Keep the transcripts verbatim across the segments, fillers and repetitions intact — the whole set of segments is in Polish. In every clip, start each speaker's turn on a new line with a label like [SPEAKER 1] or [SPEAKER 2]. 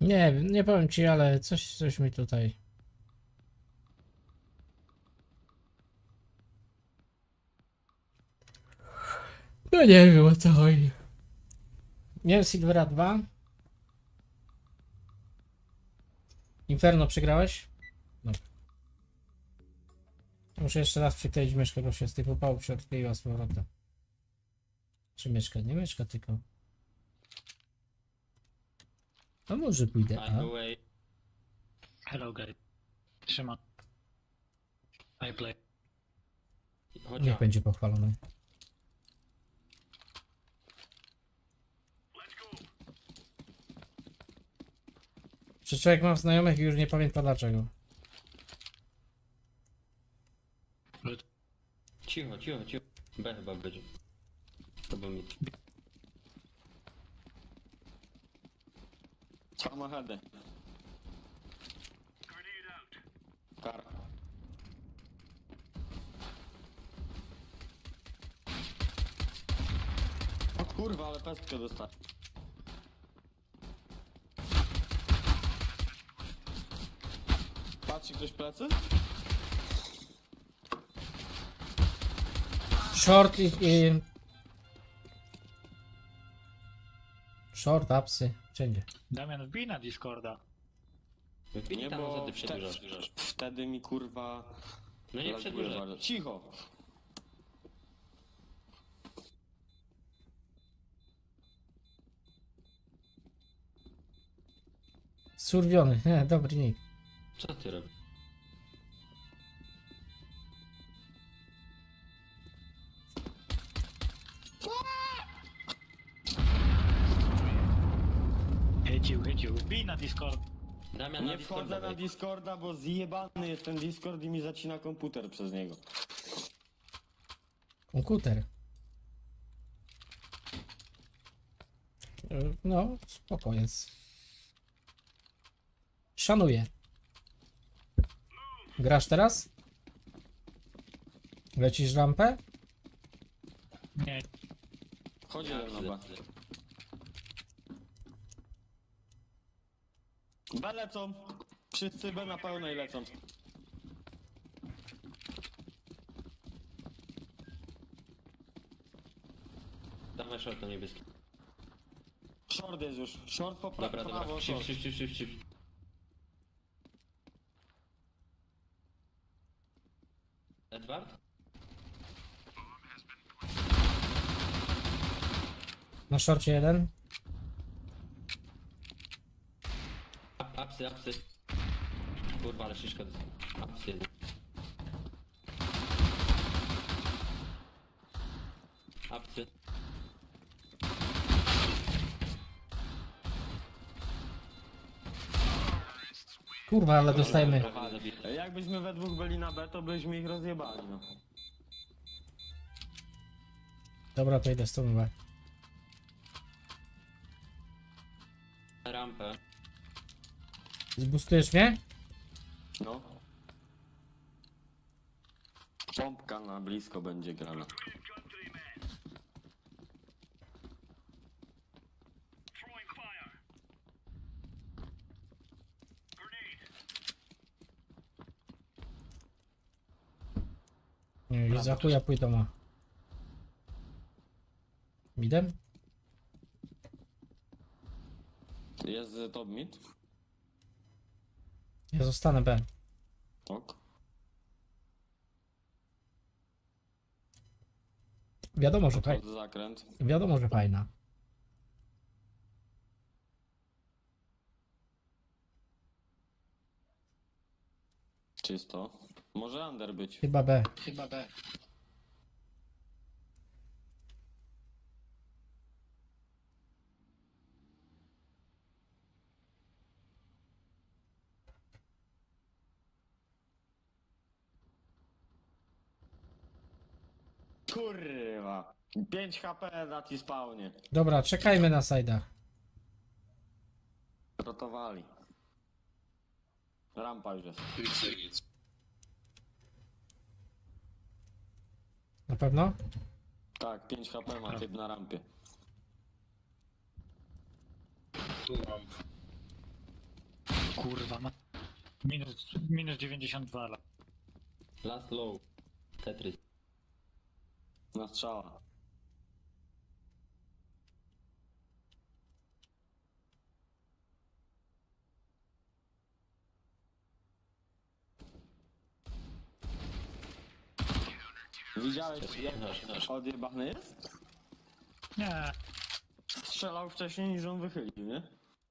[SPEAKER 1] Nie wiem, nie powiem ci, ale coś, coś mi tutaj. No nie wiem o co chodzi. Miałem Silvera dwa. Inferno przegrałeś? No. Muszę jeszcze raz przykleić myszkę, bo się z tych upałów się odkleiła z powrotem. Czy myszka? Nie myszka, tylko. A może pójdę, a?
[SPEAKER 2] Hello guys. Trzyma. I play.
[SPEAKER 1] Niech będzie pochwalony. Czy człowiek ma znajomych i już nie pamięta dlaczego.
[SPEAKER 3] Cicho, cicho, cicho. B chyba będzie. To był mit.
[SPEAKER 4] Samochody. Kar. O kurwa, ale pestkę dostać. Patrzy ktoś plecy?
[SPEAKER 1] Short i... i... Short, upsy, wszędzie.
[SPEAKER 2] Damian, wbij na Discorda.
[SPEAKER 3] Nie, tam
[SPEAKER 4] bo
[SPEAKER 3] za ty przedłużasz.
[SPEAKER 4] wtedy, wtedy mi kurwa...
[SPEAKER 3] No nie
[SPEAKER 4] laguje
[SPEAKER 3] przedłużaj.
[SPEAKER 4] bardzo. Cicho!
[SPEAKER 1] Surwiony, nie, dobry nick.
[SPEAKER 3] Co ty robisz?
[SPEAKER 2] Chycił, chycił. Wbij na Discord.
[SPEAKER 3] Damian,
[SPEAKER 4] Nie
[SPEAKER 3] na
[SPEAKER 4] wchodzę
[SPEAKER 3] Discorda
[SPEAKER 4] na
[SPEAKER 3] wejdź.
[SPEAKER 4] Discorda, bo zjebany jest ten Discord i mi zacina komputer przez niego.
[SPEAKER 1] Komputer. No, spoko jest. Szanuję. Grasz teraz? Lecisz rampę?
[SPEAKER 2] Nie.
[SPEAKER 4] Chodź
[SPEAKER 3] Ja
[SPEAKER 4] jeden na B.
[SPEAKER 3] psy.
[SPEAKER 4] B lecą. Wszyscy B na pełnej lecą.
[SPEAKER 3] Dawaj short na niebieski.
[SPEAKER 4] Short jest już. Short po pra
[SPEAKER 3] Dobra,
[SPEAKER 4] prawo,
[SPEAKER 3] dobra.
[SPEAKER 4] short.
[SPEAKER 3] Shift, shift, shift, shift. Edward?
[SPEAKER 1] Na szorcie jeden.
[SPEAKER 3] Up, upsy, upsy. Kurwa, ale szyszka dostał. Upsy jeden. Upsy.
[SPEAKER 1] Kurwa, ale dostajemy.
[SPEAKER 3] Prawie zabity.
[SPEAKER 4] Jakbyśmy we dwóch byli na B, to byśmy ich rozjebali, no.
[SPEAKER 1] Dobra, to idę z tą B.
[SPEAKER 3] Rampę.
[SPEAKER 1] Zbustujesz mnie?
[SPEAKER 4] No. Pompka na blisko będzie grana.
[SPEAKER 1] Nie, i za chuja pójdą ma. Midem?
[SPEAKER 4] Jest top mid?
[SPEAKER 1] Ja zostanę B.
[SPEAKER 4] Ok.
[SPEAKER 1] Wiadomo, że fajna.
[SPEAKER 4] Pod zakręt.
[SPEAKER 1] Wiadomo, że fajna.
[SPEAKER 4] Czysto. Może under być.
[SPEAKER 1] Chyba B.
[SPEAKER 2] Chyba B.
[SPEAKER 4] Kurwa. pięć H P na ci spawnie.
[SPEAKER 1] Dobra, czekajmy na sajdach.
[SPEAKER 4] Rotowali. Rampa już jest.
[SPEAKER 1] Na pewno?
[SPEAKER 4] Tak, pięć H P ma typ na rampie.
[SPEAKER 2] Kurwa, ma... Minus, minus dziewięćdziesiąt dwa. la-
[SPEAKER 3] Last low. Tetris.
[SPEAKER 4] Na strzała. Widziałeś jak
[SPEAKER 3] Nasz, nasz.
[SPEAKER 4] odjebany jest?
[SPEAKER 2] Nie,
[SPEAKER 4] Strzelał wcześniej niż on wychylił, nie?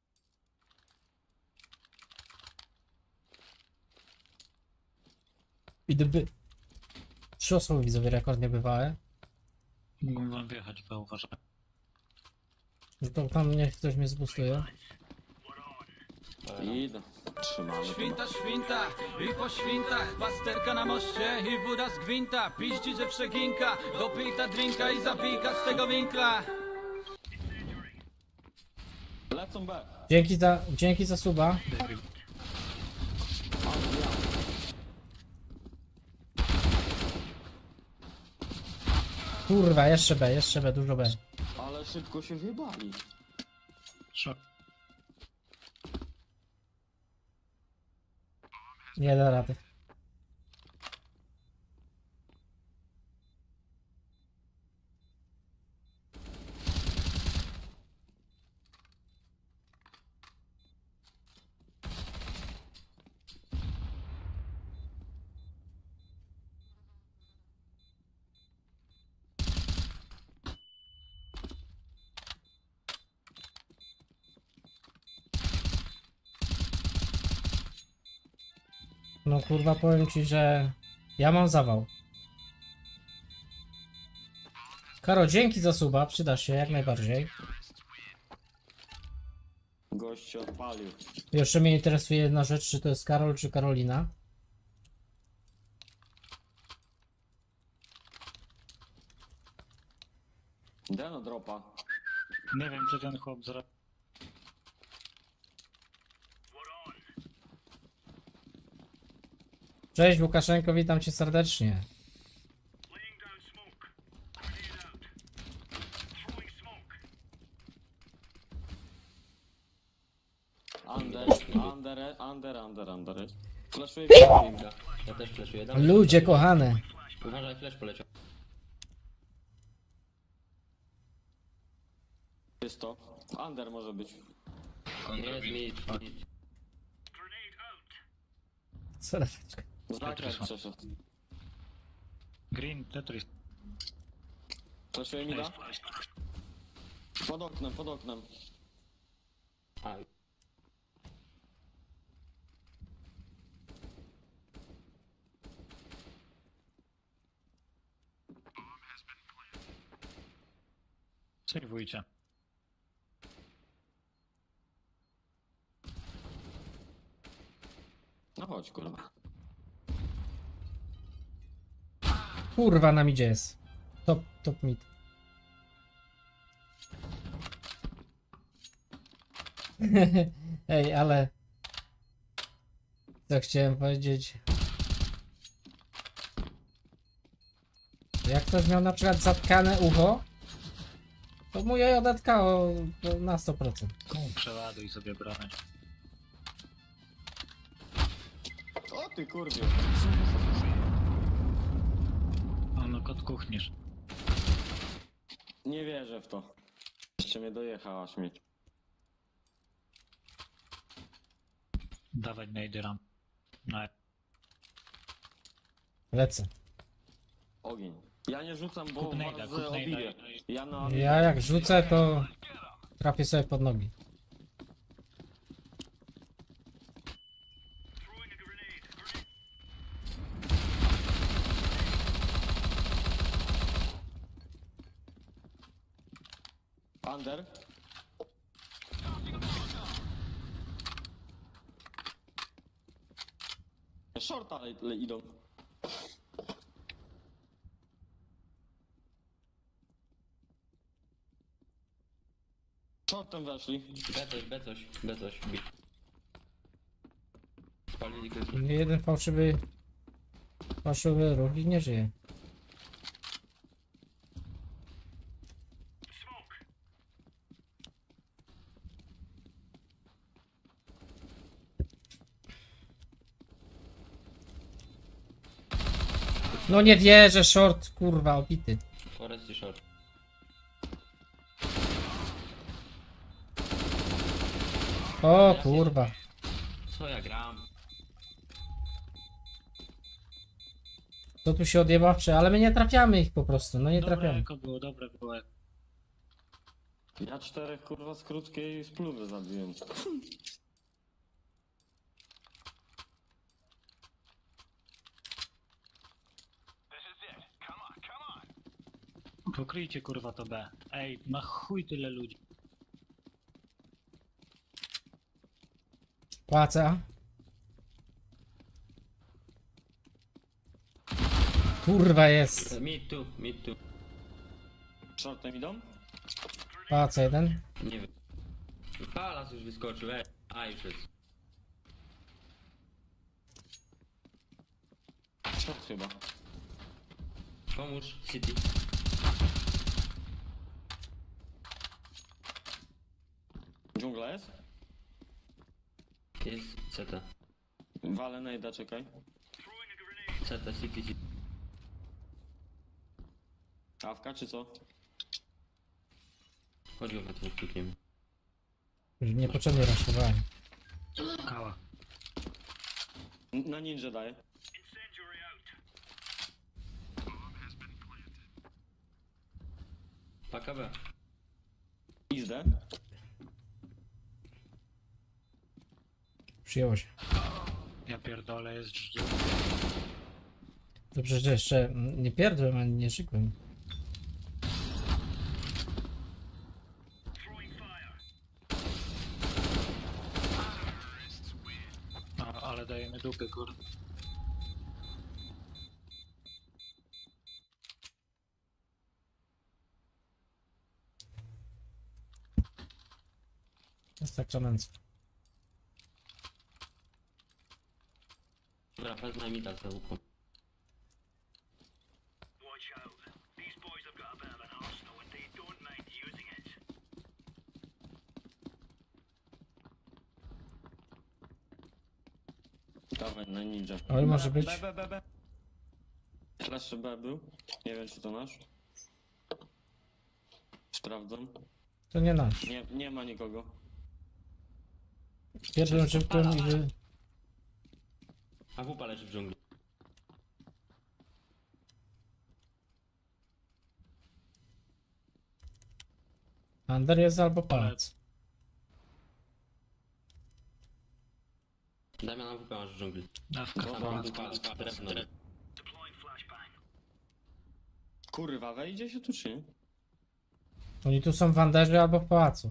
[SPEAKER 1] I gdyby... Trzy osoby widzowie rekord nie bywałe.
[SPEAKER 2] mógłbym wam wjechać, bo uważam.
[SPEAKER 1] No to tam niech ktoś mnie zbustuje.
[SPEAKER 4] Idę. Trzymamy to.
[SPEAKER 5] Świnta, świnta i po świntach pasterka na moście i woda z gwinta. Piździ, że przeginka, dopij ta drinka i zapijka z tego winkla.
[SPEAKER 4] Lecą B.
[SPEAKER 1] Dzięki za, dzięki za suba. Kurwa, jeszcze B, jeszcze B, dużo B.
[SPEAKER 4] Ale szybko się wybali.
[SPEAKER 2] Szok.
[SPEAKER 1] Nie da rady. No kurwa, powiem ci, że ja mam zawał. Karo, dzięki za suba, przyda się jak najbardziej.
[SPEAKER 4] Gość się odpalił.
[SPEAKER 1] Jeszcze mnie interesuje jedna rzecz, czy to jest Karol, czy Karolina.
[SPEAKER 4] Deno dropa.
[SPEAKER 2] Nie wiem, co ten chłop zrobił.
[SPEAKER 1] Cześć Łukaszenko, witam cię serdecznie.
[SPEAKER 4] Under, under, under, under, under. Flashuję
[SPEAKER 3] Winka. Ja też flashuję. Dam.
[SPEAKER 1] Ludzie kochane.
[SPEAKER 3] Uważaj, flash poleciał.
[SPEAKER 4] Jest to. Under może być.
[SPEAKER 3] Jest mid, mid.
[SPEAKER 1] Co leweczka?
[SPEAKER 4] Zakręt przeszedł.
[SPEAKER 2] Green, Tetris.
[SPEAKER 4] Flashuję mi da? Pod oknem, pod oknem.
[SPEAKER 3] A,
[SPEAKER 2] Sejwujcie.
[SPEAKER 4] No chodź kurwa.
[SPEAKER 1] Kurwa, nam idzie jest. Top, top mid. Ej, ale... Co chciałem powiedzieć... Jak ktoś miał na przykład zatkane ucho, to mu je odetkało na sto procent.
[SPEAKER 2] Przeładuj sobie broń.
[SPEAKER 4] O ty kurwie.
[SPEAKER 2] O, no kot kuchnisz.
[SPEAKER 4] Nie wierzę w to. Jeszcze mnie dojechała śmieć.
[SPEAKER 2] Dawać najdy ram. No,
[SPEAKER 1] Lecę.
[SPEAKER 4] Ogień. Ja nie rzucam, bo
[SPEAKER 2] kup najda,
[SPEAKER 4] was
[SPEAKER 2] kup najda.
[SPEAKER 4] obiję. Ja na...
[SPEAKER 1] Ja jak rzucę, to trafię sobie pod nogi.
[SPEAKER 4] Under. Shorta le, le idą. Shortem weszli.
[SPEAKER 3] B coś, B coś, B coś. B. Spalili go.
[SPEAKER 1] Jeden fałszywy... Fałszywy ruch i nie żyje. No nie wierzę, short, kurwa, obity.
[SPEAKER 3] Forest i short.
[SPEAKER 1] O kurwa.
[SPEAKER 3] Co ja gram?
[SPEAKER 1] To tu się odjebawcze, ale my nie trafiamy ich po prostu, no nie
[SPEAKER 2] Dobre
[SPEAKER 1] trafiamy.
[SPEAKER 2] eko było, dobre było.
[SPEAKER 4] Ja czterech kurwa z krótkiej spluwy zabiłem.
[SPEAKER 2] Pokryjcie kurwa to B. Ej, na chuj tyle ludzi.
[SPEAKER 1] Płaca. Kurwa jest.
[SPEAKER 3] Me too, me too.
[SPEAKER 4] Shortem idą?
[SPEAKER 1] Płaca jeden.
[SPEAKER 3] Nie wiem. Palas już wyskoczył, ej. A już jest.
[SPEAKER 4] Short chyba.
[SPEAKER 3] Pomóż, City.
[SPEAKER 4] Dżungla jest?
[SPEAKER 3] Jest C T.
[SPEAKER 4] Walę najda, czekaj.
[SPEAKER 3] C T, City, City.
[SPEAKER 4] Awka czy co?
[SPEAKER 3] Chodził na tym klikiem.
[SPEAKER 1] Już niepotrzebnie raszowałem.
[SPEAKER 2] Kała.
[SPEAKER 4] N- Na ninja daję.
[SPEAKER 3] Paka B.
[SPEAKER 4] Izdę.
[SPEAKER 1] Przyjęło się.
[SPEAKER 2] Ja pierdolę, jest dżdżu.
[SPEAKER 1] Dobrze, że jeszcze mm, nie pierdłem, ani nie szykłem.
[SPEAKER 2] A, ale dajemy dupy kurde.
[SPEAKER 1] Jest tak czamęcko.
[SPEAKER 3] Dobra, wezmę mi tak za łuku.
[SPEAKER 4] Dawaj na ninja.
[SPEAKER 1] Ale może być.
[SPEAKER 4] B, B, B, B. Flash B był. Nie wiem czy to nasz. Sprawdzam.
[SPEAKER 1] To nie nasz.
[SPEAKER 4] Nie, nie ma nikogo.
[SPEAKER 1] Pierwszym szybkim i wy...
[SPEAKER 3] A wupa leży w dżungli.
[SPEAKER 1] Under jest albo pałac.
[SPEAKER 3] Damian na wupę masz w dżungli.
[SPEAKER 2] Dawka.
[SPEAKER 4] Dobra.
[SPEAKER 3] Tam wupa, wupa, drewno.
[SPEAKER 4] Kurwa, wejdzie się tu czy nie?
[SPEAKER 1] Oni tu są w Anderze albo w pałacu.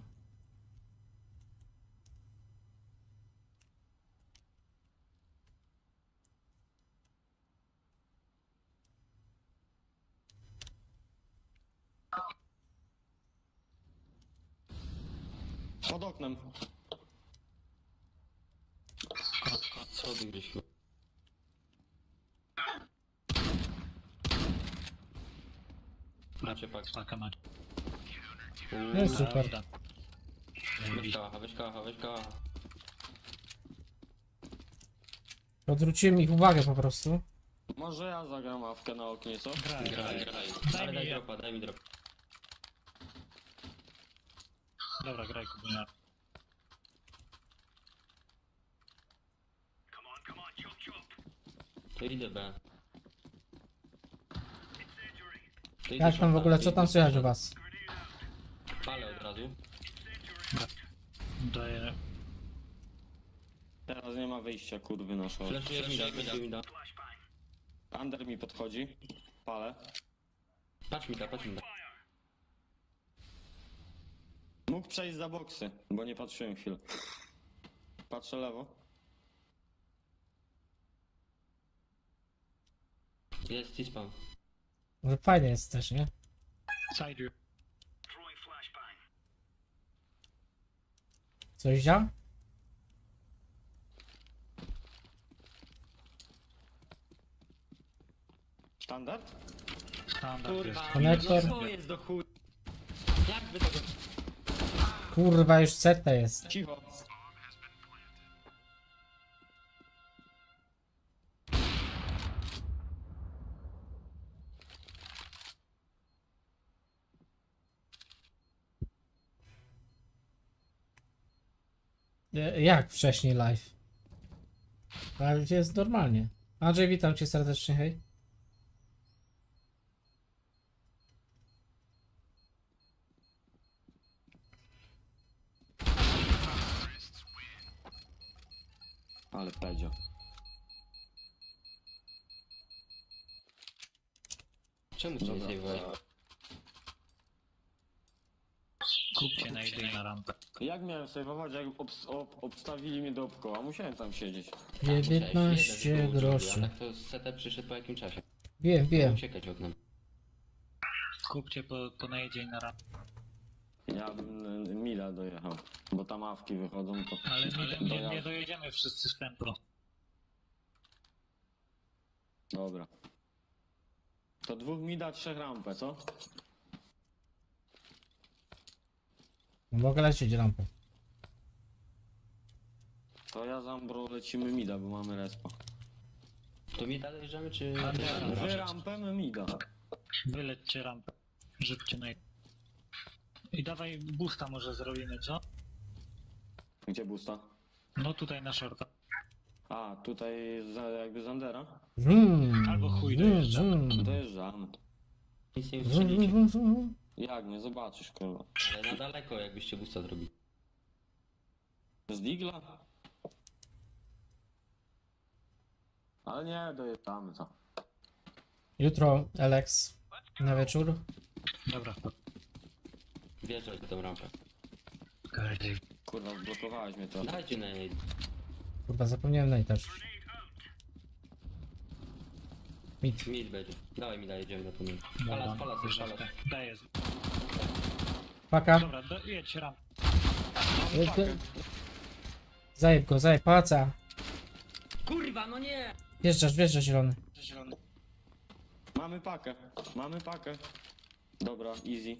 [SPEAKER 4] Pod oknem.
[SPEAKER 3] Co ty gdzieś? Macie pak.
[SPEAKER 2] Paka macie.
[SPEAKER 1] Jest super.
[SPEAKER 2] Prawda.
[SPEAKER 3] Weź kałacha, weź kałacha, weź kałacha.
[SPEAKER 1] Odwróciłem ich uwagę po prostu.
[SPEAKER 4] Może ja zagram awkę na oknie, co?
[SPEAKER 2] Graj,
[SPEAKER 3] Graj,
[SPEAKER 2] graj.
[SPEAKER 3] graj.
[SPEAKER 2] Daj
[SPEAKER 3] Ale
[SPEAKER 2] mi
[SPEAKER 3] daj
[SPEAKER 2] je.
[SPEAKER 3] dropa, daj mi dropa.
[SPEAKER 2] Dobra, graj Kubunia.
[SPEAKER 3] To idę B. To idę
[SPEAKER 1] Jak tam w
[SPEAKER 3] shorta,
[SPEAKER 1] ogóle,
[SPEAKER 3] to
[SPEAKER 1] co
[SPEAKER 3] idę
[SPEAKER 1] tam słychać u
[SPEAKER 3] shorta.
[SPEAKER 1] was?
[SPEAKER 3] Palę od razu.
[SPEAKER 2] Daję.
[SPEAKER 4] Teraz nie ma wyjścia kurwy na short.
[SPEAKER 3] Flashuję mi da, flashuję mi da.
[SPEAKER 4] Under mi podchodzi. Palę.
[SPEAKER 3] Patrz mi da, patrz mi da.
[SPEAKER 4] Mógł przejść za boksy, bo nie patrzyłem chwilę. Patrzę lewo.
[SPEAKER 3] Jest C-spawn.
[SPEAKER 1] Ale fajnie jest też, nie?
[SPEAKER 2] Side you.
[SPEAKER 1] Coś działa?
[SPEAKER 4] Standard?
[SPEAKER 2] Standard jest.
[SPEAKER 3] Kurwa,
[SPEAKER 1] Konektor.
[SPEAKER 3] no co jest do chuj? Jak wy tego...
[SPEAKER 1] Kurwa, już seta jest.
[SPEAKER 4] Cicho.
[SPEAKER 1] E, Jak wcześniej live? Live jest normalnie. Andrzej, witam cię serdecznie, hej.
[SPEAKER 4] Ale powiedział.
[SPEAKER 3] Czemu cię nie
[SPEAKER 4] Dobra.
[SPEAKER 3] sejwowałeś?
[SPEAKER 2] Kupcie na idę na rampę.
[SPEAKER 4] Jak miałem sejwować, jak obs ob obstawili mnie dookoła? Musiałem tam siedzieć.
[SPEAKER 1] dziewiętnaście groszy.
[SPEAKER 3] Ale to setep przyszedł po jakim czasie?
[SPEAKER 1] Wiem, wiem.
[SPEAKER 3] Uciekać oknem.
[SPEAKER 2] Kupcie po, po najedzie na rampę.
[SPEAKER 4] Ja bym y, Mila dojechał, bo tam awki wychodzą, to...
[SPEAKER 2] Ale my nie, nie
[SPEAKER 4] Dojazd.
[SPEAKER 2] dojedziemy wszyscy z templu.
[SPEAKER 4] Dobra. To dwóch mida, trzech rampę, co?
[SPEAKER 1] Mogę lecieć rampę.
[SPEAKER 4] To ja z Ambro lecimy mida, bo mamy respa.
[SPEAKER 3] To mi dalej jeżdżamy, czy...
[SPEAKER 2] A, dobra.
[SPEAKER 4] Wy rampę, my mida.
[SPEAKER 2] Wylećcie rampę. Rzućcie na I dawaj boosta może zrobimy, co?
[SPEAKER 4] Gdzie busta?
[SPEAKER 2] No tutaj na shorta.
[SPEAKER 4] A, tutaj za, jakby Zandera?
[SPEAKER 1] Vroom,
[SPEAKER 2] Albo chuj
[SPEAKER 1] vroom,
[SPEAKER 2] dojeżdża.
[SPEAKER 1] vroom.
[SPEAKER 4] Dojeżdżamy.
[SPEAKER 3] Nic nie
[SPEAKER 1] Vroom, vroom,
[SPEAKER 3] ustrzelicie.
[SPEAKER 1] vroom, vroom.
[SPEAKER 4] Jak, nie zobaczysz, kurwa.
[SPEAKER 3] Ale na daleko, jakbyście busta zrobili.
[SPEAKER 4] Z digla? Ale nie, dojeżdżamy, co?
[SPEAKER 1] Jutro Alex na wieczór.
[SPEAKER 2] Dobra.
[SPEAKER 3] Wjeżdżać w tą rampę.
[SPEAKER 4] Kurwa, zblokowałeś mnie to.
[SPEAKER 3] Dajcie na niej.
[SPEAKER 1] Kurwa, zapomniałem na też. Mid.
[SPEAKER 3] Mid będzie. Dawaj mi jedziemy na to mid.
[SPEAKER 2] Dobra,
[SPEAKER 3] Palas, palas, jest palas.
[SPEAKER 2] Daję.
[SPEAKER 1] Paka.
[SPEAKER 2] Dobra, do, jedź rampę.
[SPEAKER 1] Zajeb go, zajeb, pałaca.
[SPEAKER 3] Kurwa, no nie!
[SPEAKER 1] Wjeżdżasz, wjeżdżasz zielony.
[SPEAKER 4] Mamy pakę, mamy pakę. Dobra, easy.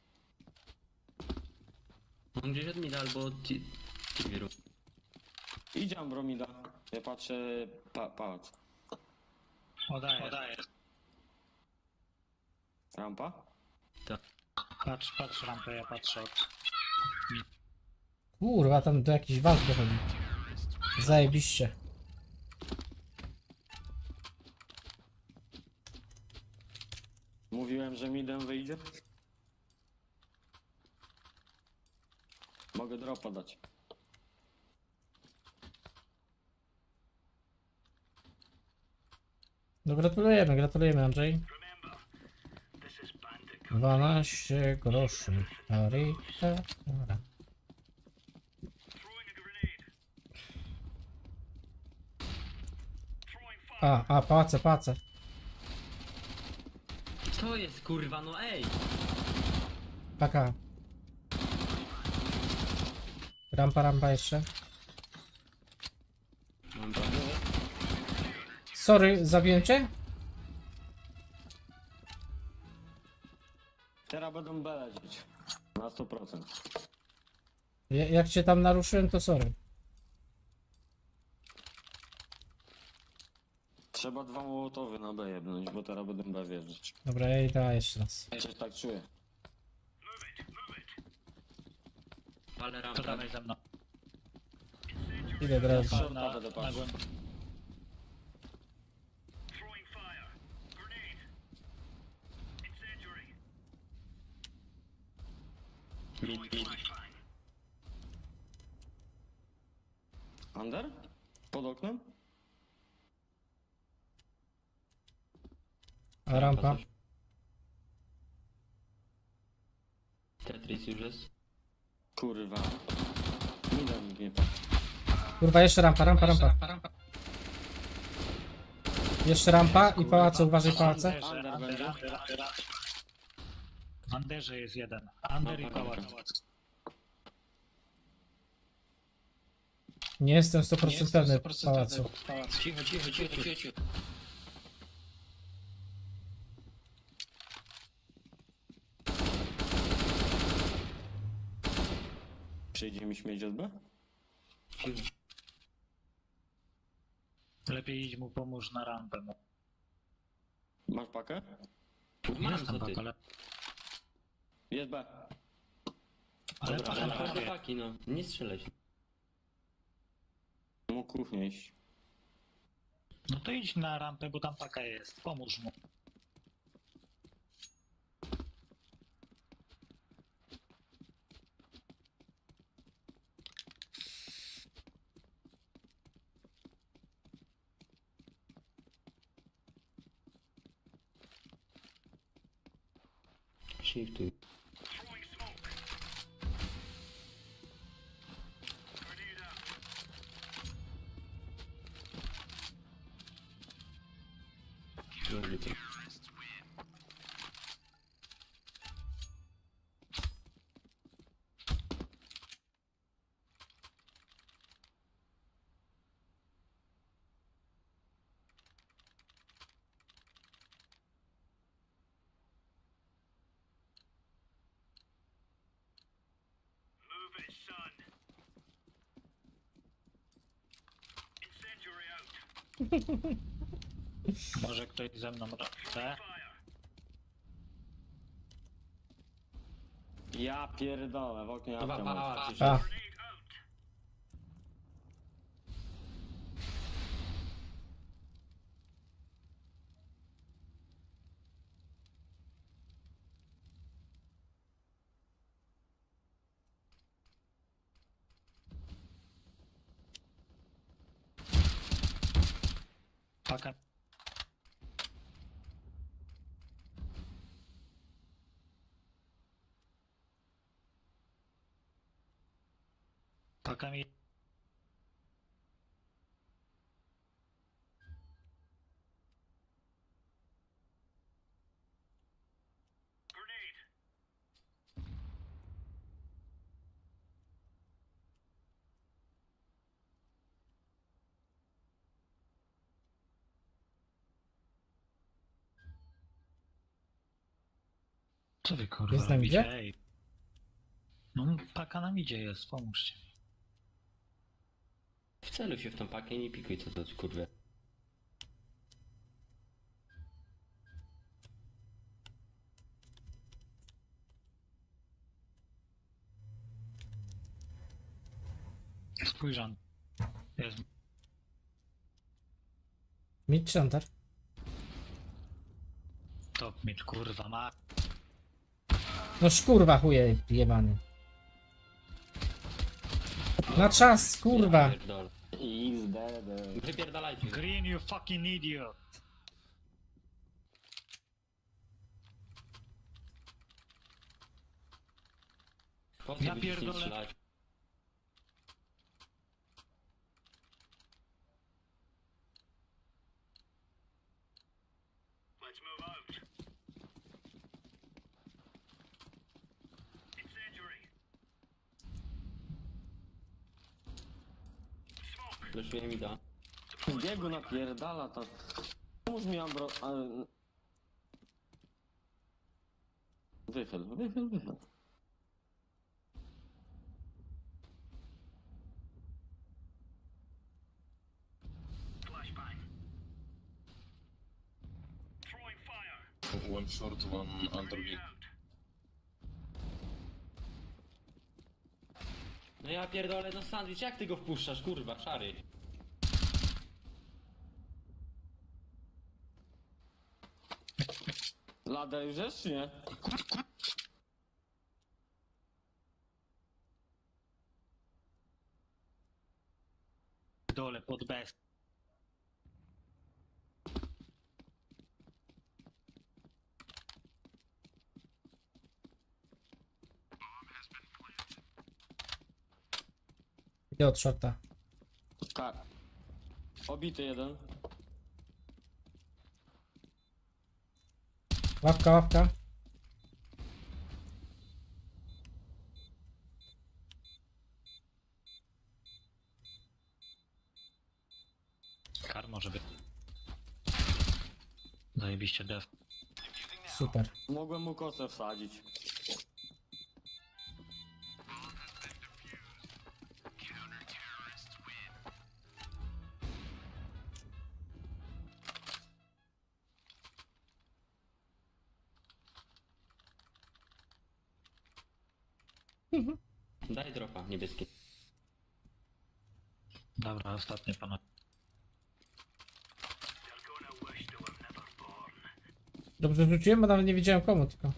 [SPEAKER 3] On gdzieś od mida albo od ci- Tibiru.
[SPEAKER 4] Idzie Ambromida. Ja patrzę, pa, pałac.
[SPEAKER 2] Odaję. Odaję.
[SPEAKER 4] Rampa?
[SPEAKER 2] Patrz, patrz rampę, ja patrzę od...
[SPEAKER 1] Kurwa, tam do jakichś walk dochodzi. Zajebiście.
[SPEAKER 4] Mówiłem, że midem wyjdzie. Mogę dropa dać.
[SPEAKER 1] No gratulujemy, gratulujemy Andrzej. dwanaście groszy. Arika. Dobra. A, a, pałace, pałace.
[SPEAKER 3] Co jest kurwa, no ej!
[SPEAKER 1] Paka. Rampa, rampa jeszcze.
[SPEAKER 3] Mam broń.
[SPEAKER 1] Sorry, zabiłem cię?
[SPEAKER 4] Teraz będą B lecieć. Na sto procent.
[SPEAKER 1] Ja- Jak cię tam naruszyłem, to sorry.
[SPEAKER 4] Trzeba dwa mołotowy na B jebnąć, bo teraz będą B wjeżdżać.
[SPEAKER 1] Dobra, ja idę jeszcze raz.
[SPEAKER 4] Coś tak czuję.
[SPEAKER 3] Ale
[SPEAKER 2] To
[SPEAKER 3] rampę.
[SPEAKER 2] dawaj ze mną.
[SPEAKER 1] Idę teraz.
[SPEAKER 4] Shorta
[SPEAKER 2] Na,
[SPEAKER 4] będę
[SPEAKER 2] na
[SPEAKER 4] patrzył.
[SPEAKER 2] głęboko.
[SPEAKER 3] Mid, mid.
[SPEAKER 4] Under? Pod oknem?
[SPEAKER 1] A rampa?
[SPEAKER 3] coś. Tetris już jest.
[SPEAKER 4] Kurwa. Midem nikt nie patrzy.
[SPEAKER 1] Kurwa, jeszcze rampa, rampa, rampa. Jeszcze rampa i pałace, uważaj pałace.
[SPEAKER 2] Anderze,
[SPEAKER 4] Under
[SPEAKER 2] Ander,
[SPEAKER 4] będzie.
[SPEAKER 2] Ander, Ander, Ander. W Anderze jest jeden. Ander i pałac.
[SPEAKER 1] Nie jestem sto procent pewny pałacu.
[SPEAKER 3] Cicho, cicho, cicho, cicho, cicho.
[SPEAKER 4] Przyjdzie mi śmieć od B?
[SPEAKER 3] Cicho.
[SPEAKER 2] Lepiej idź mu pomóż na rampę. No.
[SPEAKER 4] Masz pakę?
[SPEAKER 3] Mam
[SPEAKER 2] Jest tam
[SPEAKER 3] co ty.
[SPEAKER 2] ale,
[SPEAKER 4] Jest B.
[SPEAKER 2] ale
[SPEAKER 3] Dobra,
[SPEAKER 2] patrz,
[SPEAKER 3] ale
[SPEAKER 2] patrz,
[SPEAKER 3] chłopaki, no. Nie strzelać.
[SPEAKER 4] kuchnię iść.
[SPEAKER 2] No to idź na rampę, bo tam paka jest. Pomóż mu.
[SPEAKER 3] Shiftuj. Dobrze, to.
[SPEAKER 2] Może ktoś ze mną chce?
[SPEAKER 4] Ja pierdolę, w oknie
[SPEAKER 3] Chyba
[SPEAKER 4] apka mam.
[SPEAKER 3] pałac
[SPEAKER 1] A,
[SPEAKER 2] Paka. Paka mi... Co wy kurwa
[SPEAKER 1] Jest nam
[SPEAKER 2] robicie?
[SPEAKER 1] idzie?
[SPEAKER 2] Ej. No paka nam idzie jest, pomóżcie.
[SPEAKER 3] Wceluj się w tą pakę i nie pikuj, co to kurwa.
[SPEAKER 2] Spójrzan. Jest.
[SPEAKER 1] mid czy under?
[SPEAKER 2] Top mid, kurwa ma.
[SPEAKER 1] No szkurwa chuje jebany. Na czas, kurwa.
[SPEAKER 3] Ja pierdolę.
[SPEAKER 4] Is dead.
[SPEAKER 3] Wypierdalajcie.
[SPEAKER 2] Green, you fucking idiot.
[SPEAKER 3] Po co
[SPEAKER 2] Ja
[SPEAKER 3] będziecie
[SPEAKER 2] pierdolę.
[SPEAKER 3] strzelać? Fleszuję mi da.
[SPEAKER 4] Biegu napierdala tam. Pomóż mi Ambro... A... Wychyl, wychyl, wychyl.
[SPEAKER 6] One short, one under mid.
[SPEAKER 3] No ja pierdolę, no sandwich, jak ty go wpuszczasz, kurwa, szary?
[SPEAKER 4] Lada już jest, czy nie?
[SPEAKER 2] Dole pod bez.
[SPEAKER 1] Idę od shorta.
[SPEAKER 4] Tak. Obity jeden.
[SPEAKER 1] Łapka, łapka.
[SPEAKER 2] Kar może być. Zajebiście def.
[SPEAKER 1] Super.
[SPEAKER 4] Mogłem mu kosę wsadzić.
[SPEAKER 3] Daj dropa, niebieski.
[SPEAKER 2] Dobra, ostatnie pana.
[SPEAKER 1] Dobrze rzuciłem, bo nawet nie wiedziałem komu, tylko...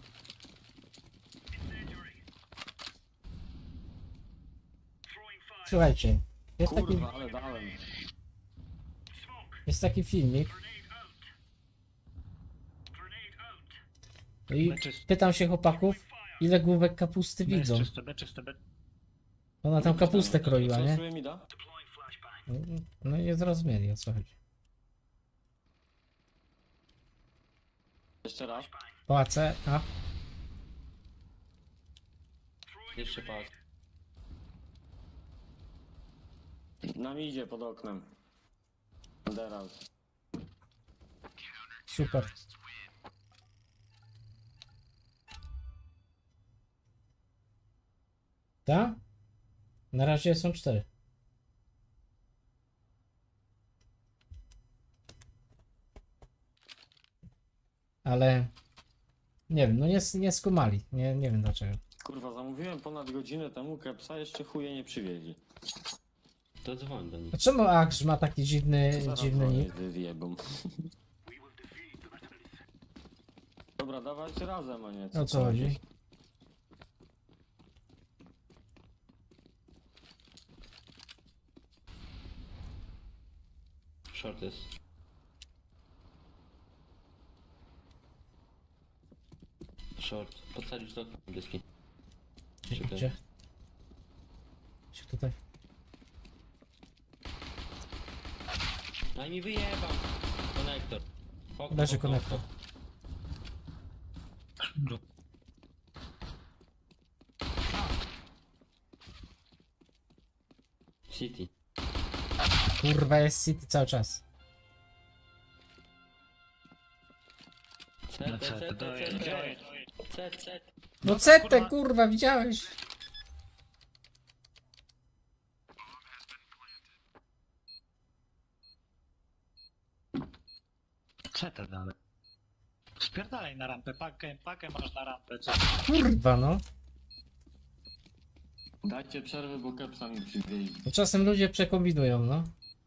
[SPEAKER 1] Słuchajcie, jest taki,
[SPEAKER 4] Kurwa, ale dałem.
[SPEAKER 1] jest taki filmik i pytam się chłopaków, ile główek kapusty
[SPEAKER 2] B jest
[SPEAKER 1] widzą.
[SPEAKER 2] czyste, B czyste, B.
[SPEAKER 1] Ona tam kapustę kroiła, nie?
[SPEAKER 4] Flashuję mi da?
[SPEAKER 1] No i zrozumieli, o co chodzi.
[SPEAKER 4] Jeszcze raz.
[SPEAKER 1] Pałace, a?
[SPEAKER 3] Jeszcze pałac.
[SPEAKER 4] Nam idzie pod oknem. Underout.
[SPEAKER 1] Super. Ta? Na razie są cztery. Ale nie wiem, no nie, nie skumali. Nie, nie wiem dlaczego.
[SPEAKER 4] Kurwa, zamówiłem ponad godzinę temu kepsa, jeszcze chuje nie przywieźli.
[SPEAKER 3] To dzwoń do nich.
[SPEAKER 1] A czemu Aksz ma taki dziwny,
[SPEAKER 4] Zaraz
[SPEAKER 1] dziwny
[SPEAKER 4] dzwonię,
[SPEAKER 1] nick?
[SPEAKER 4] wyjebą. Dobra, dawać razem, a nie
[SPEAKER 1] O co chodzi?
[SPEAKER 3] Short jest. Short. Podsadzić do dyski.
[SPEAKER 1] Gdzie?
[SPEAKER 3] Czekaj.
[SPEAKER 1] Gdzie? Gdzie tutaj?
[SPEAKER 3] No i mi wyjebał. Konektor. Okno,
[SPEAKER 1] Leży
[SPEAKER 3] okno,
[SPEAKER 1] konektor.
[SPEAKER 2] No.
[SPEAKER 3] City.
[SPEAKER 1] Kurwa, jest City cały czas.
[SPEAKER 3] C,
[SPEAKER 2] Na
[SPEAKER 3] C,
[SPEAKER 2] C,
[SPEAKER 3] C,
[SPEAKER 2] dojedź,
[SPEAKER 3] C,
[SPEAKER 2] dojedź.
[SPEAKER 3] C, C.
[SPEAKER 1] No C T,
[SPEAKER 2] kurwa.
[SPEAKER 1] kurwa, widziałeś?
[SPEAKER 2] C T dalej. Spierdalaj na rampę, pakę, pakę masz na rampę, co?
[SPEAKER 1] Kurwa, no.
[SPEAKER 4] Dajcie przerwy, bo kepsa mi przywieźli.
[SPEAKER 1] No czasem ludzie przekombinują, no.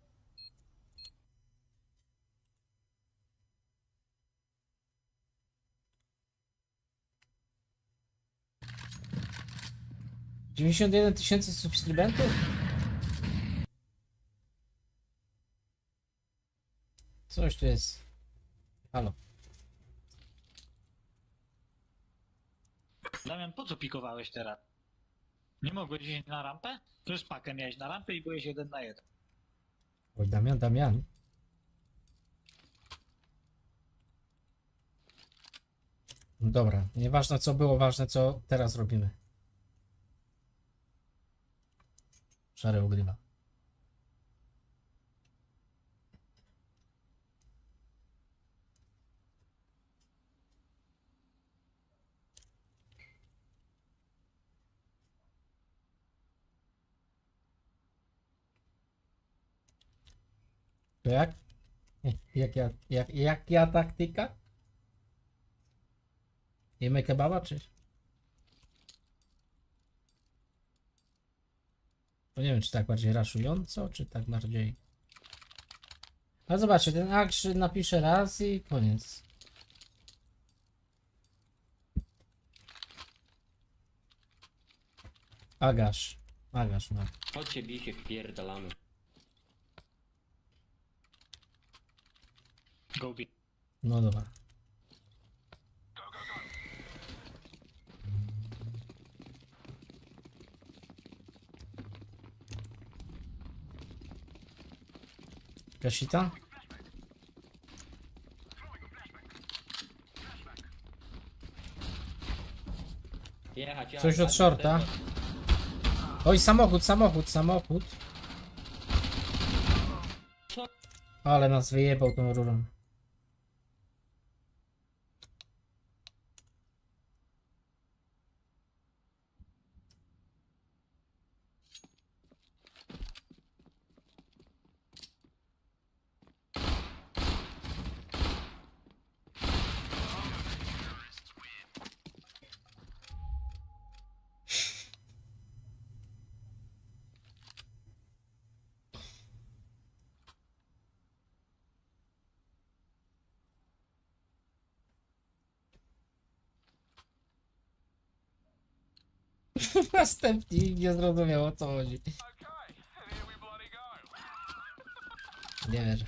[SPEAKER 1] dziewięćdziesiąt jeden tysięcy subskrybentów? Coś tu jest. Halo.
[SPEAKER 2] Damian, po co pikowałeś teraz? Nie mogłeś iść na rampę? To już pakę miałeś na rampę i byłeś jeden na jeden.
[SPEAKER 1] Oj, Damian, Damian. No dobra, nieważne co było, ważne co teraz robimy. Szary ugrywa. To jak? Jak ja, jak, jak ja taktyka? Jemy kebaba, czy? To nie wiem, czy tak bardziej raszująco, czy tak bardziej... Ale zobaczcie, ten Aksz napisze raz i koniec. Agasz. Agasz, no.
[SPEAKER 3] Chodźcie, bij się, wpierdalamy.
[SPEAKER 2] Go be.
[SPEAKER 1] No dobra. Kasita?
[SPEAKER 3] Jechać, jechać.
[SPEAKER 1] Coś od
[SPEAKER 3] tak,
[SPEAKER 1] shorta.
[SPEAKER 3] tak,
[SPEAKER 1] Oj, samochód, samochód, samochód.
[SPEAKER 3] Co?
[SPEAKER 1] Ale nas wyjebał tą rurą. Następnie nie zrozumiał, o co chodzi. Nie wierzę.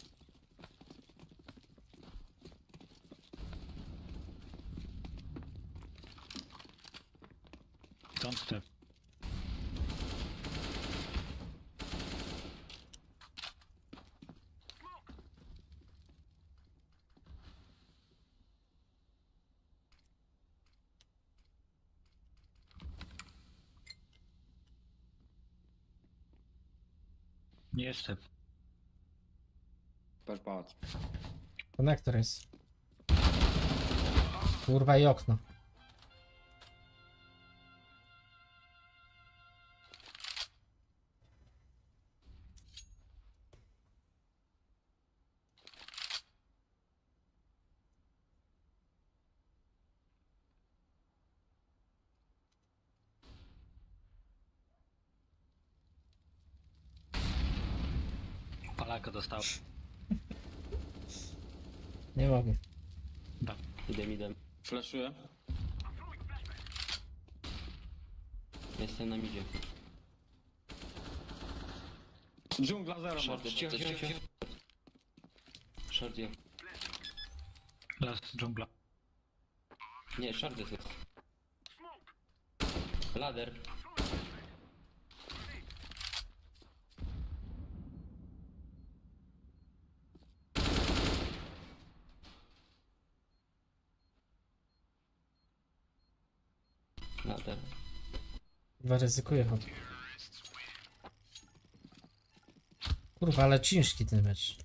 [SPEAKER 2] Don't step. Nie step.
[SPEAKER 4] Patrz, patrz.
[SPEAKER 1] Konektor jest. Kurwa i okno.
[SPEAKER 2] Palaka dostał.
[SPEAKER 1] Nie mogę.
[SPEAKER 3] Idę, idę.
[SPEAKER 4] Flashuję.
[SPEAKER 3] Jestem na midzie.
[SPEAKER 4] Dżungla zero
[SPEAKER 3] Short,
[SPEAKER 4] masz.
[SPEAKER 3] cicho, cicho, cicho. Short jest.
[SPEAKER 2] Las dżungla.
[SPEAKER 3] Nie, short jest. Ladder. Ladder.
[SPEAKER 1] Chyba ryzykuję chyba. Kurwa, ale ciężki ten mecz.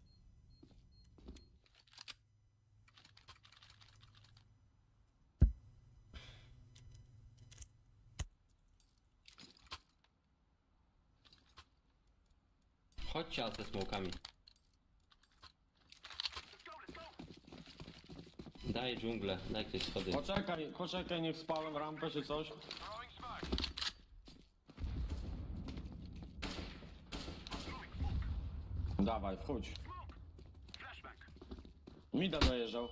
[SPEAKER 3] Chodźcie ze smokami. Daj dżunglę, daj ktoś schody.
[SPEAKER 4] Poczekaj, poczekaj, niech spałem rampę czy coś. Dawaj, wchodź. Mida dojeżdżał.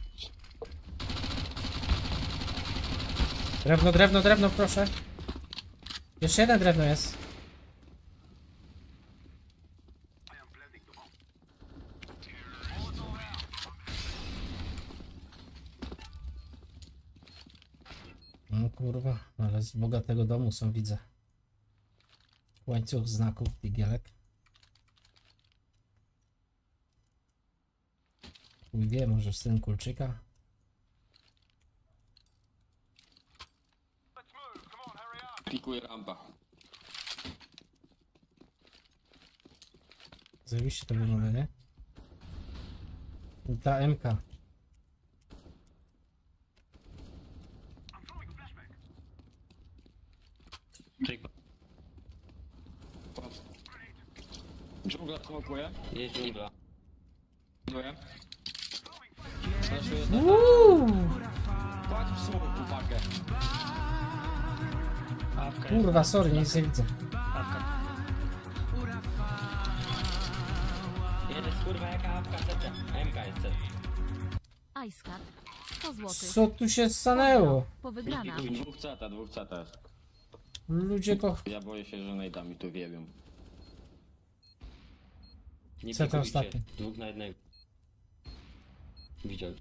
[SPEAKER 1] Drewno, drewno, drewno, proszę. Jeszcze jeden drewno jest. No kurwa, ale z bogatego domu są, widzę. Łańcuch znaków, digielek. Chuj wie, może syn Kulczyka.
[SPEAKER 4] Pikuje rampa.
[SPEAKER 1] Zajebiście to wygląda, nie? I ta M K.
[SPEAKER 2] Tylko.
[SPEAKER 4] Dżungla smokuje.
[SPEAKER 3] Jest dżungla.
[SPEAKER 4] Dziękuję. Flashuję.
[SPEAKER 1] Uuu,
[SPEAKER 4] Kładź w smoku pakę.
[SPEAKER 2] Awka jest.
[SPEAKER 1] kurwa, sorry, nic nie widzę.
[SPEAKER 2] Awka.
[SPEAKER 3] Jest kurwa jaka apka C T. M K jest C T.
[SPEAKER 6] Icecat sto złotych.
[SPEAKER 1] Co tu się stanęło?
[SPEAKER 6] Po wygrana.
[SPEAKER 4] Dwóch C T, dwóch C T jest.
[SPEAKER 1] Ludzie ko...
[SPEAKER 4] Ja boję się, że najdami tu wiewią.
[SPEAKER 3] Nie
[SPEAKER 1] C T
[SPEAKER 3] pikujcie.
[SPEAKER 1] ostatni.
[SPEAKER 3] Dwóch na jednego. Widział.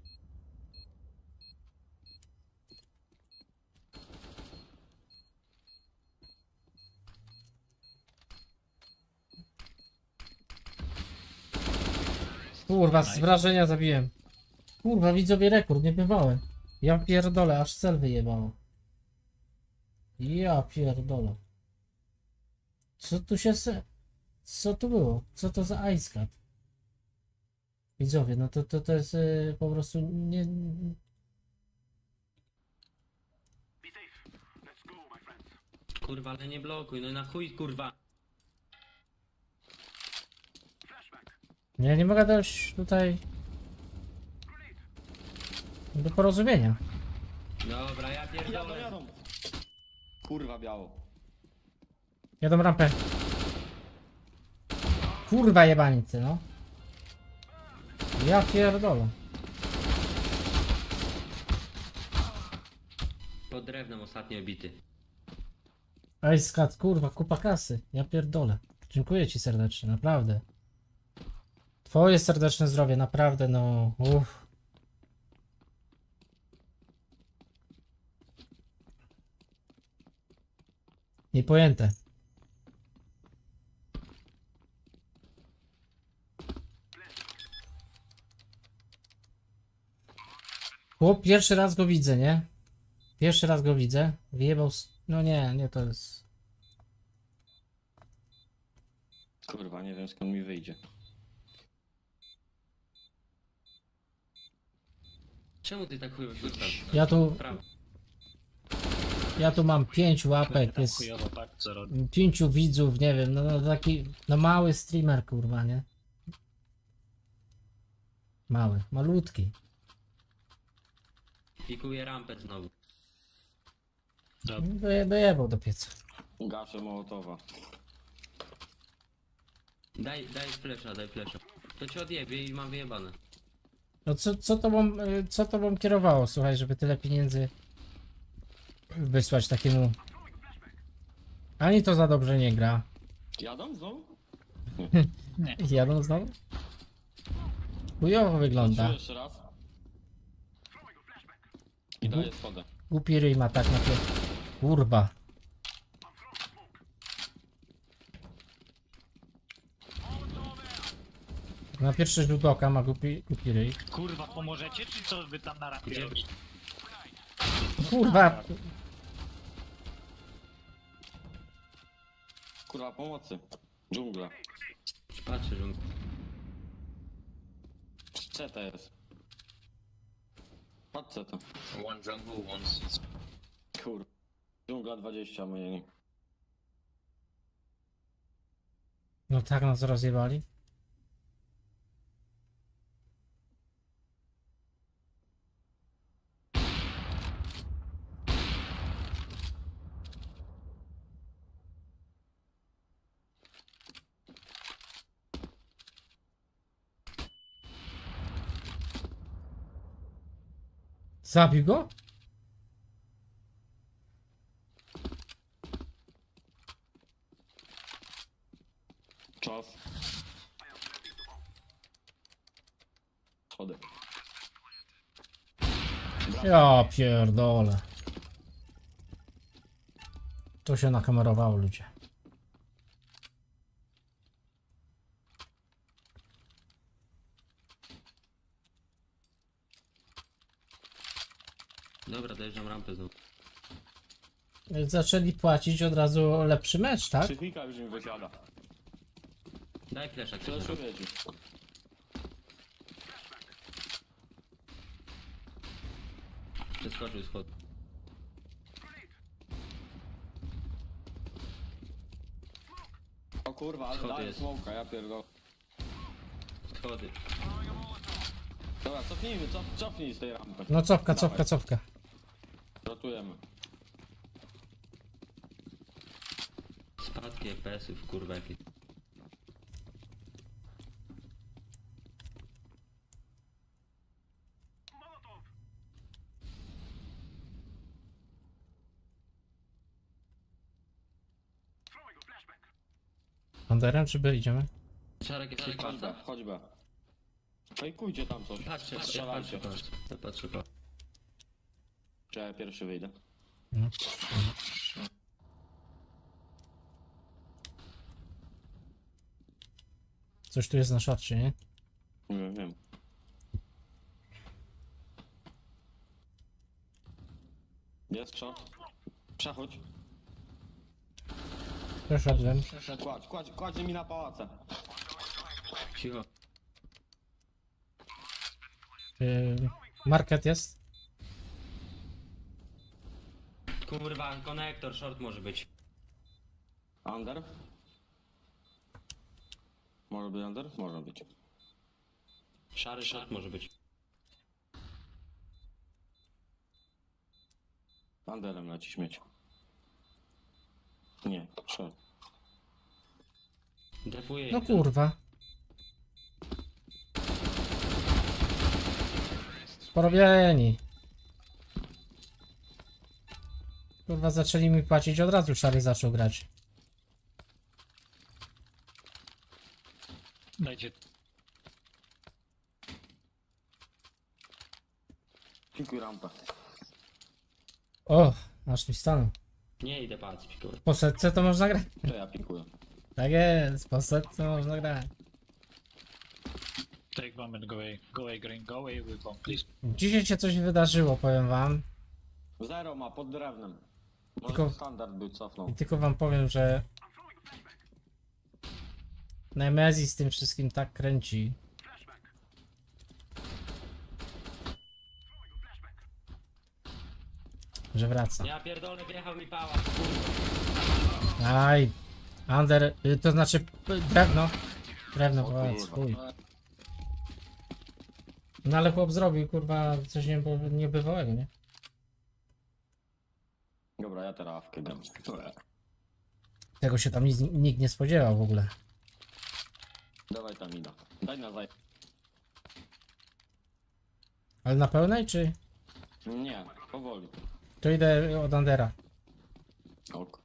[SPEAKER 1] Kurwa, z wrażenia zabiłem. Kurwa, widzowie, rekord, nie bywałem. Ja pierdolę, aż cel wyjebało. Ja pierdolę. Co tu się... Se... Co tu było? Co to za Icecat? Widzowie, no to, to, to jest yy, po prostu nie...
[SPEAKER 3] Kurwa, ale nie blokuj, no na chuj kurwa.
[SPEAKER 1] Ja nie mogę dojść tutaj... do porozumienia.
[SPEAKER 3] Dobra, ja
[SPEAKER 4] Jadą,
[SPEAKER 3] pierdolę.
[SPEAKER 4] jadą. Kurwa biało.
[SPEAKER 1] Jadą rampę. Kurwa jebanicy, no. Ja pierdolę.
[SPEAKER 3] Pod drewnem ostatnio bity.
[SPEAKER 1] Icecat, kurwa, kupa kasy. Ja pierdolę. Dziękuję ci serdecznie, naprawdę. Twoje serdeczne zdrowie, naprawdę, no. Uff. Niepojęte. Chłop, pierwszy raz go widzę, nie? Pierwszy raz go widzę. Wyjebał. s- No nie, nie, to jest.
[SPEAKER 4] Kurwa, nie wiem skąd mi wyjdzie.
[SPEAKER 3] Czemu ty tak chujowo się ustawisz?
[SPEAKER 1] Ja tu,
[SPEAKER 3] Prawo.
[SPEAKER 1] ja tu mam pięć łapek,
[SPEAKER 2] Tam
[SPEAKER 1] jest
[SPEAKER 2] chujowo, tak, co robi.
[SPEAKER 1] pięciu widzów, nie wiem, no, no taki, no mały streamer, kurwa, nie? Mały, malutki.
[SPEAKER 3] Pikuję rampę znowu.
[SPEAKER 1] Doje, dojebał do pieca.
[SPEAKER 4] Gaszę Mołotowa.
[SPEAKER 3] Daj, daj flesza, daj flesza. To cię odjebie i mam wyjebane.
[SPEAKER 1] No co, co tobą, y, co tobą kierowało, słuchaj, żeby tyle pieniędzy wysłać takiemu... Ani to za dobrze nie gra.
[SPEAKER 4] Jadą znowu?
[SPEAKER 1] Jadą znowu? Chujowo wygląda.
[SPEAKER 4] Patrzę jeszcze raz. I daję schodę.
[SPEAKER 1] Głupi ryj ma tak na to. Kurwa. Na pierwszy rzut oka ma głupi, głupi ryj.
[SPEAKER 2] Kurwa, pomożecie, czy co wy tam na rampie
[SPEAKER 3] Gdzie?
[SPEAKER 2] robicie?
[SPEAKER 1] Kurwa.
[SPEAKER 4] Kurwa, pomocy. Dżungla.
[SPEAKER 3] Patrzę, że...
[SPEAKER 4] C T jest. Patrz C T.
[SPEAKER 3] One jungle, one...
[SPEAKER 4] Kurwa. Dżungla dwadzieścia, moje nie.
[SPEAKER 1] No tak nas rozjebali. Zabił go?
[SPEAKER 4] Czas. Schody.
[SPEAKER 1] Ja pierdolę. To się nakamerowało, ludzie.
[SPEAKER 3] Dobra, dojeżdżam rampę znowu.
[SPEAKER 1] Zaczęli płacić od razu lepszy mecz, tak?
[SPEAKER 4] Psychika już mi wysiada.
[SPEAKER 3] Daj flesza,
[SPEAKER 4] Co
[SPEAKER 3] ktoś
[SPEAKER 4] się
[SPEAKER 3] na rampę.
[SPEAKER 4] wiedzi?
[SPEAKER 3] Przeskoczył schod.
[SPEAKER 4] O kurwa, ale
[SPEAKER 3] Schody
[SPEAKER 4] daję
[SPEAKER 3] jest.
[SPEAKER 4] smoka, ja pierdolę.
[SPEAKER 3] Schody.
[SPEAKER 4] Dobra, cofnijmy, cof, cofnij z tej rampy.
[SPEAKER 1] No cofka, cofka, cofka.
[SPEAKER 4] Rotujemy.
[SPEAKER 3] Spadki F P S-ów, kurwa jakie.
[SPEAKER 1] Anderem czy by idziemy?
[SPEAKER 3] Czarek jest
[SPEAKER 4] Chodź B,
[SPEAKER 3] pasa?
[SPEAKER 4] chodź B. Fejkujcie tam coś.
[SPEAKER 3] Patrzcie, ja patrzę,
[SPEAKER 4] Strzelajcie.
[SPEAKER 3] patrzę. Ja patrzę, patrzę.
[SPEAKER 4] Czy ja pierwszy wyjdę?
[SPEAKER 1] No. Coś tu jest na szorcie, nie?
[SPEAKER 4] Nie wiem. Jest shot. Przechodź.
[SPEAKER 1] Przeszedłem.
[SPEAKER 4] Kładź, kładź, kładź mi na pałace.
[SPEAKER 3] Cicho.
[SPEAKER 1] Yy, market jest.
[SPEAKER 3] Kurwa, konektor, short może być.
[SPEAKER 4] Under? Może być under? Może być.
[SPEAKER 3] Szary short może być.
[SPEAKER 4] Underem leci śmieć. Nie, short.
[SPEAKER 3] Defuję
[SPEAKER 1] No
[SPEAKER 3] ich.
[SPEAKER 1] kurwa. Porobieni. Kurwa, zaczęli mi płacić, od razu Szary zaczął grać.
[SPEAKER 2] Dajcie.
[SPEAKER 4] Pikuj rampę.
[SPEAKER 1] O, aż mi stanął.
[SPEAKER 3] Nie idę palec pikować.
[SPEAKER 1] Po setce to można grać.
[SPEAKER 4] To ja pikuję.
[SPEAKER 1] Tak jest, po setce można grać.
[SPEAKER 2] Take bomb and go away. Go away, green. Go away with bomb, please.
[SPEAKER 1] Dzisiaj się coś wydarzyło, powiem wam.
[SPEAKER 4] Zero ma pod drewnem. Może
[SPEAKER 1] Tylko-
[SPEAKER 4] standard był cofnął.
[SPEAKER 1] I tylko wam powiem, że Nemezis z tym wszystkim tak kręci. Że wraca.
[SPEAKER 3] Ja pierdolę, wjechał mi pałac, kurwa.
[SPEAKER 1] Aj, Under, y, to znaczy p- drewno. Drewno,
[SPEAKER 4] O
[SPEAKER 1] powiedz,
[SPEAKER 4] kurwa.
[SPEAKER 1] chuj. No ale chłop zrobił, kurwa, coś nie, niebywałego, nie?
[SPEAKER 4] Dobra, ja teraz awkę dam.
[SPEAKER 1] Tego się tam nic, nikt nie spodziewał w ogóle.
[SPEAKER 4] Dawaj tam ida. Daj na zaj...
[SPEAKER 1] Ale na pełnej, czy?
[SPEAKER 4] Nie, powoli.
[SPEAKER 1] To idę od Undera.
[SPEAKER 4] Ok.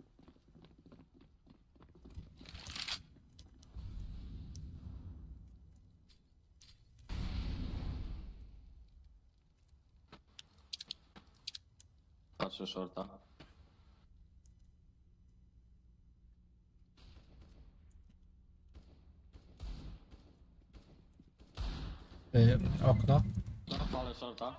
[SPEAKER 4] Patrzę shorta.
[SPEAKER 1] Y, okno.
[SPEAKER 4] Palę shorta.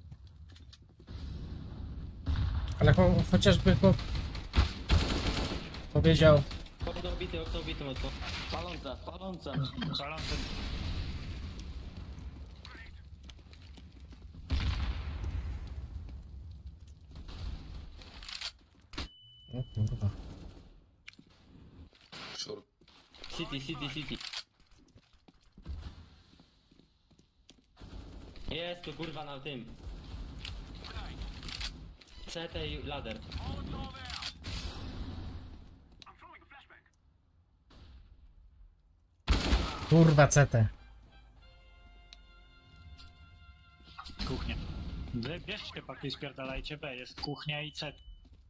[SPEAKER 1] Ale cho chociażby chłop powiedział.
[SPEAKER 3] Okno bity, okno bity mocno.
[SPEAKER 4] Palące, palące.
[SPEAKER 2] Balance.
[SPEAKER 1] O kurwa.
[SPEAKER 3] City, city, city. Jest tu kurwa na tym. C T i ladder.
[SPEAKER 1] Kurwa C T.
[SPEAKER 2] Kuchnia. Wy bierzcie paki, spierdalajcie B. Jest kuchnia i C.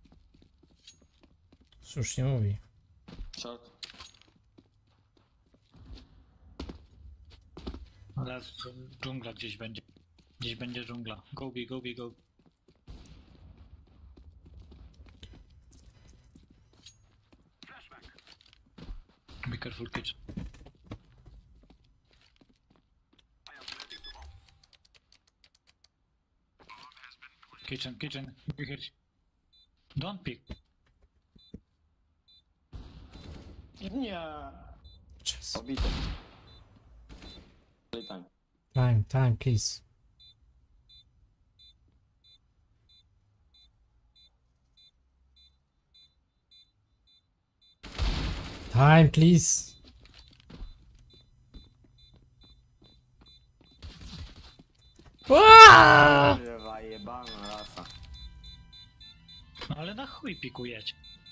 [SPEAKER 1] Cóż nie mówi.
[SPEAKER 4] Short.
[SPEAKER 2] Ale dżungla gdzieś będzie. Gdzieś będzie dżungla. Go B, go B, go. Be careful, kitchen. Kitchen, kitchen. Be here. Don't pick.
[SPEAKER 4] Nie.
[SPEAKER 1] Czas.
[SPEAKER 4] Obity. Playtime.
[SPEAKER 1] Time, time, please. Time, please. Aaaa!
[SPEAKER 4] Kurwa, jebana rasa.
[SPEAKER 2] No ale na chuj pikujecie.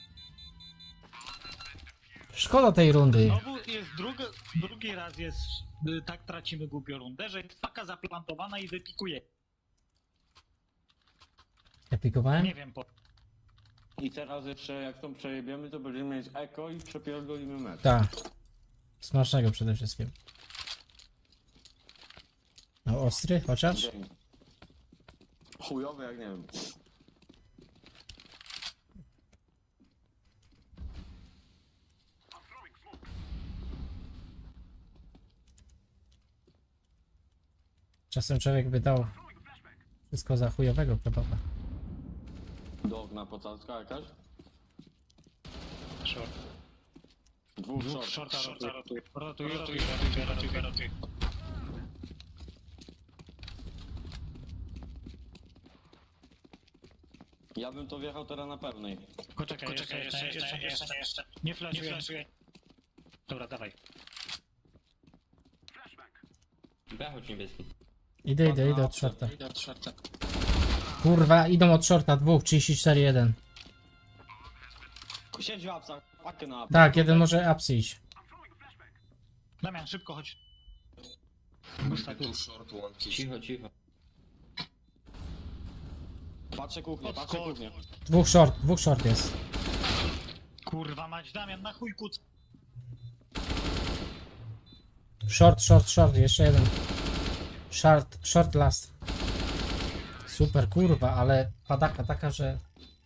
[SPEAKER 1] Szkoda tej rundy.
[SPEAKER 2] Znowu jest drugi, drugi raz jest, y, tak tracimy głupią rundę, że jest faka zaplantowana i wypikuje.
[SPEAKER 1] Ja pikowałem?
[SPEAKER 2] Nie wiem po.
[SPEAKER 4] I teraz jeszcze jak tą przejebiemy, to będziemy mieć eko i przepierdolimy mecz.
[SPEAKER 1] Tak. Smacznego przede wszystkim. No ostry chociaż?
[SPEAKER 4] Dzień. Chujowy jak nie wiem.
[SPEAKER 1] Czasem człowiek by dał wszystko za chujowego kebaba.
[SPEAKER 4] Do okna pocałka jakaś?
[SPEAKER 2] Short.
[SPEAKER 4] Dwóch
[SPEAKER 2] Dwóch
[SPEAKER 4] short.
[SPEAKER 2] shorta rotuje, rotuje, rotuje, rotuje, rotuje, rotuje, rotuje.
[SPEAKER 4] Ja bym to wjechał teraz na pewnej.
[SPEAKER 2] Poczekaj, jeszcze, jeszcze, jeszcze, jeszcze, jeszcze. Nie flashuję. Nie flashuję. Dobra, dawaj.
[SPEAKER 3] B chodź niebieski.
[SPEAKER 1] Idę, idę, idę od shorta. Kurwa, idą od shorta, dwóch, trzydzieści cztery jeden.
[SPEAKER 4] Siedź w apsach, pakę na apsach.
[SPEAKER 1] Tak, jeden może apsy iść.
[SPEAKER 2] Damian, szybko chodź. Gusta tu.
[SPEAKER 3] Cicho, cicho.
[SPEAKER 4] Patrzę kuchnię, patrzę kuchnię.
[SPEAKER 1] Dwóch short, dwóch short jest.
[SPEAKER 2] Kurwa mać, Damian, na chuj kuc.
[SPEAKER 1] Short, short, short, jeszcze jeden. Short, short last. Super, kurwa, ale padaka taka, że...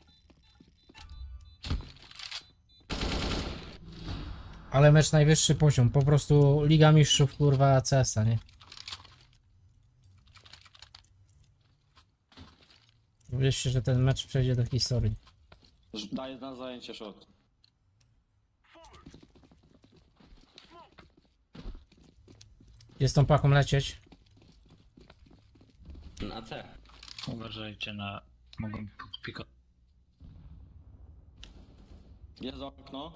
[SPEAKER 1] Ale mecz najwyższy poziom, po prostu Liga Mistrzów, kurwa, C S a, nie? Wierzcie, że ten mecz przejdzie do historii.
[SPEAKER 4] Daję na zajęcie short.
[SPEAKER 1] Jest tą paką lecieć.
[SPEAKER 3] Na C.
[SPEAKER 2] Uważajcie na... Mogą piko.
[SPEAKER 4] Jest okno.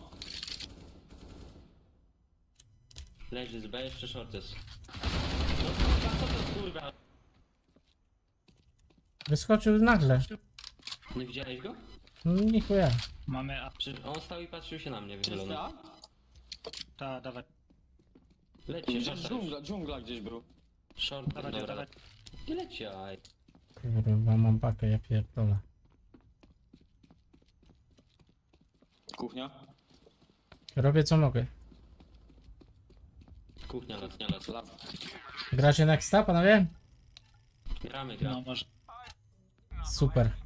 [SPEAKER 3] Leży z B, jeszcze short jest. No kurwa, co to kurwa?
[SPEAKER 1] Wyskoczył nagle.
[SPEAKER 3] Nie widziałeś go?
[SPEAKER 1] Nie chuja.
[SPEAKER 2] Mamy A.
[SPEAKER 3] Przecież on stał i patrzył się na mnie
[SPEAKER 4] Czyste
[SPEAKER 3] wychylony.
[SPEAKER 4] A?
[SPEAKER 2] Ta, dawaj.
[SPEAKER 3] Leci,
[SPEAKER 4] Gdzieś
[SPEAKER 3] short.
[SPEAKER 4] dżungla, dżungla gdzieś był.
[SPEAKER 3] Short,
[SPEAKER 2] Dawaj,
[SPEAKER 3] dobra.
[SPEAKER 2] dawaj.
[SPEAKER 3] Nie leci, aj.
[SPEAKER 1] Kurwa, mam pakę, ja pierdolę.
[SPEAKER 4] Kuchnia.
[SPEAKER 1] Robię co mogę.
[SPEAKER 3] Kuchnia, letnia, les.
[SPEAKER 4] Las.
[SPEAKER 1] Gracie nexta, panowie?
[SPEAKER 3] Gramy, gramy.
[SPEAKER 2] No może...
[SPEAKER 1] Super.